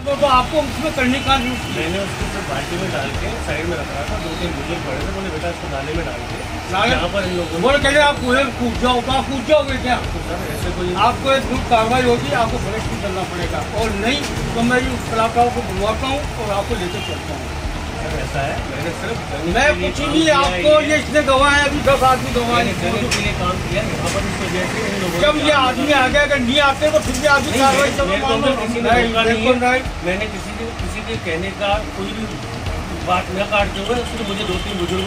तो आपको उसमें करने का नहीं। मैंने उसको सिर्फ बाल्टी में डाल के साइड में रख रहा था, 2-3 बुजुर्ग पड़े थे, बोले बेटा इसको नाले में डाल के यहाँ पर इन लोगों बोले कहते आप कुएं कूद जाओ, कहाँ कूद जाओगे क्या? ऐसे कोई आपको एक दूर कार्रवाई होगी, आपको फरेस्ट में चलना पड़ेगा, और नहीं तो मैं इस कलाकारों को बुलवाता हूँ और आपको लेकर चलता हूँ। ऐसा है, मैंने सिर्फ मैं कुछ भी आपको ये इसने गवाह है, अभी 10 आदमी गवाह है के लिए काम किया यहाँ पर। इस वजह से इन लोगों जब ये आदमी आ गया, अगर नहीं आते तो फिर भी आदमी कार्रवाई मैंने किसी के कहने का कोई भी बात न काटते हुए सिर्फ मुझे 2-3 बुजुर्ग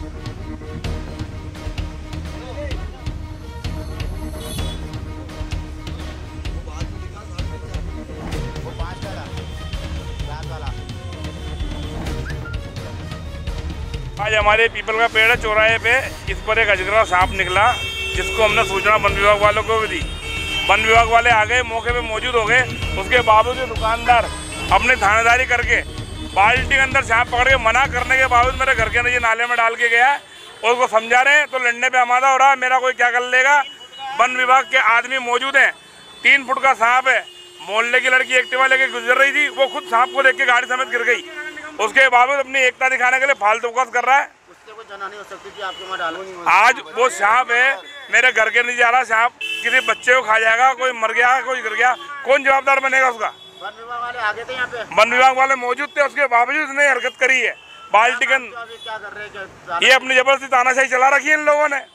आज हमारे पीपल का पेड़ है चौराहे पे, इस पर एक अजगरा सांप निकला, जिसको हमने सूचना वन विभाग वालों को भी दी। वन विभाग वाले आ गए, मौके पे मौजूद हो गए। उसके बावजूद दुकानदार अपनी थानेदारी करके बाल्टी के अंदर सांप पकड़ के मना करने के बावजूद मेरे घर के नीचे नाले में डाल के गया और उसको समझा रहे हैं तो लड़ने पे आमादा हो रहा है। मेरा कोई क्या कर लेगा। वन विभाग के आदमी मौजूद हैं। 3 फुट का सांप है। मोहल्ले की लड़की एक्टिवा लेके गुजर रही थी, वो खुद सांप को देख के गाड़ी समेत गिर गई। उसके बावजूद अपनी एकता दिखाने के लिए फालतू बकवास कर रहा है। उससे कोई जना नहीं हो सकती थी आपके वहाँ डालो। आज वो सांप है, मेरे घर के नीचे आ रहा सांप, किसी बच्चे को खा जाएगा, कोई मर गया, कोई गिर गया, कौन जवाबदार बनेगा उसका? वन विभाग वाले आ गए थे यहाँ पे। वन विभाग वाले मौजूद थे, उसके बावजूद इसने हरकत करी है। बाल्टी क्या कर रहे हैं? ये अपनी जबरदस्ती तानाशाही चला रखी है इन लोगों ने।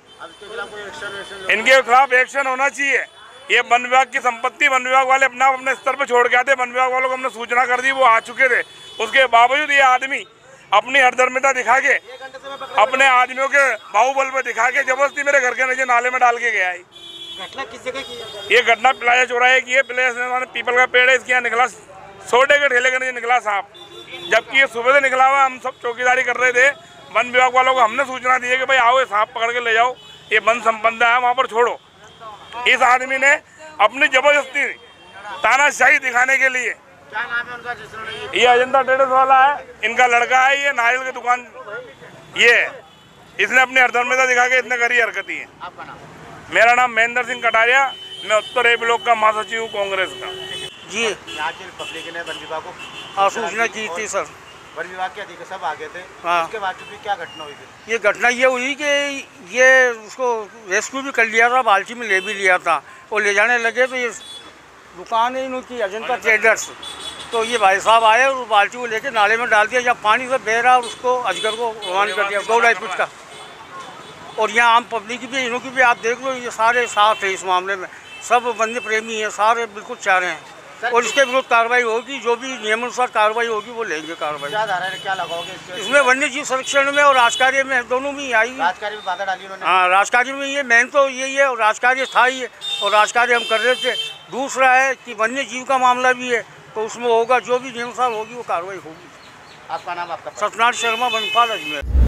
इनके खिलाफ एक्शन होना चाहिए। ये वन विभाग की संपत्ति वन विभाग वाले अपने स्तर पर छोड़ के आते। वन विभाग वालों को हमने सूचना कर दी, वो आ चुके थे। उसके बावजूद ये आदमी अपनी हरदर्मिता दिखा के, अपने आदमियों के बाहुबल पे दिखा के जबरदस्ती मेरे घर के नीचे नाले में डाल के गया है। घटना किस जगह की है? ये घटना प्लाजा चौराहे की है। प्लाजा पीपल का पेड़ है, इसके यहाँ निकला सोडे के ठेले के नीचे निकला सांप, जबकि ये सुबह से निकला हुआ। हम सब चौकीदारी कर रहे थे। वन विभाग वालों को हमने सूचना दी है कि भाई आओ ये सांप पकड़ के ले जाओ, ये वन संपदा है, वहाँ पर छोड़ो। इस आदमी ने अपनी जबरदस्ती तानाशाही दिखाने के लिए, क्या नाम है उनका जिसने ये अजंता ट्रेडर्स वाला है, इनका लड़का है, ये नारियल की दुकान ये है। इसने अपनी हरदर्मिता दिखा के इतने करी हरकती है। आपका नाम? मेरा नाम महेंद्र सिंह कटारिया, मैं उत्तर ए ब्लॉक का महासचिव हूँ कांग्रेस का। जी यहाँ की पब्लिक ने वन विभाग को सूचना की थी सर। वन विभाग के अधिकारी सब आ गए थे। हाँ। उसके बाद भी क्या घटना हुई थी? ये घटना ये हुई कि ये उसको रेस्क्यू भी कर लिया था, बाल्टी में ले भी लिया था, और ले जाने लगे तो ये दुकान है इनकी अजंता ट्रेडर्स, तो ये भाई साहब आए और बाल्टी को लेके नाले में डाल दिया। जब पानी से बह रहा और उसको अजगर को रवाना कर दिया 2-2.5 फुट का। और यहाँ आम पब्लिक भी, इन्हों की भी आप देख लो, ये सारे साथ हैं इस मामले में, सब वन्य प्रेमी हैं, सारे बिल्कुल चाह रहे हैं। और इसके विरुद्ध कार्रवाई होगी, जो भी नियमानुसार कार्रवाई होगी वो लेंगे कार्रवाई। क्या धारा है, क्या लगाओगे इसमें वन्य जीव संरक्षण में और राजकार्य में दोनों में आई। राजकार्य में बाधा डाली उन्होंने। हाँ, राजकार्य में ये मेन तो यही है, और राजकार्य था ही है, और राजकार्य हम कर रहे थे। दूसरा है कि वन्य जीव का मामला भी है, तो उसमें होगा जो भी नियमानुसार होगी वो कार्रवाई होगी। आपका नाम? आपका सत्यनारायण शर्मा, बनपाल, अजमेर।